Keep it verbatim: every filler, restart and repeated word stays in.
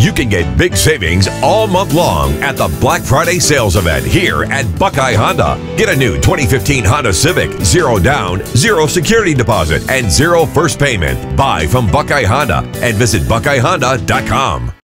You can get big savings all month long at the Black Friday sales event here at Buckeye Honda. Get a new twenty fifteen Honda Civic, zero down, zero security deposit, and zero first payment. Buy from Buckeye Honda and visit buckeye honda dot com.